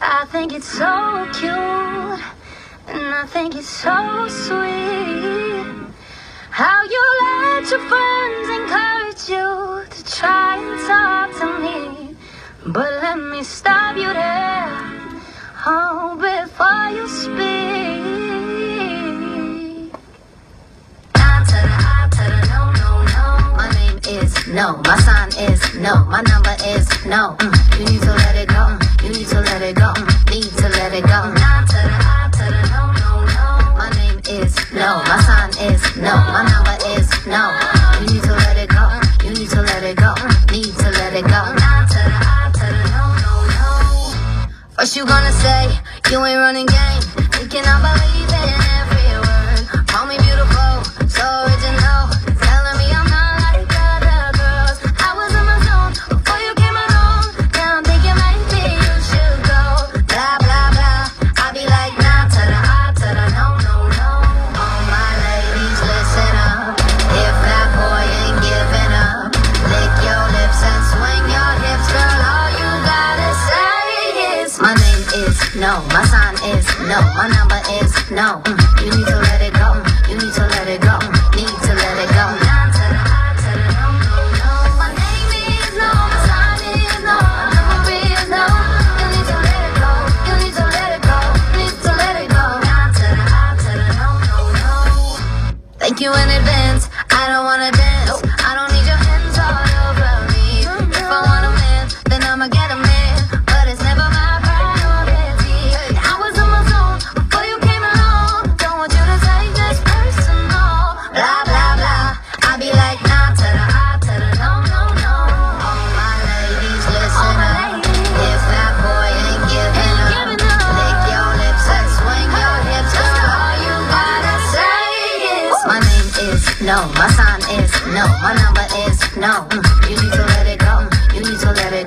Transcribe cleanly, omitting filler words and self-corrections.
I think it's so cute, and I think it's so sweet how you let your friends encourage you to try and talk to me. But let me stop you there, oh, before you speak. I to the I to the no, no, no. My name is no, my sign is no, my number is no. You need to let it go, you need to let it go, need to let it go. I to the no, no, no. My name is no, my sign is no, my number is no. You need to let it go, you need to let it go, need to let it go. I to the no, no, no. First you gonna say you ain't running game, thinking I believe in every word. Call me beautiful, so original, telling me I'm not like other girls. I was in my zone before you came along. Now I'm thinking maybe you should go. Blah blah blah. I be like nah to the I to the no, no, no. All my ladies, listen up. If that boy ain't giving up, lick your lips and swing your hips, girl. All you gotta say is my name is no, my sign is no, my number is no. You need to let it go, you need to let it go, need to let it go. Nah to the I to the no, no, no. My name is no, my sign is no, my number is no. You need to let it go, you need to let it go, need to let it go. Nah to the I to the no, no, no. Thank you in advance, I don't wanna dance, I don't need your hands all over me. If I want a man, then I'ma get a man, but it's never my priority. I was in my zone before you came along, don't want you to take this personal. Blah blah blah, I be like nah to the I to the no, no, no. All my ladies, listen up. If that boy ain't giving up, lick your lips and swing your hips, girl. All you gotta say is my name is no, my sign is no, my number is no. You need to let it go, you need to let it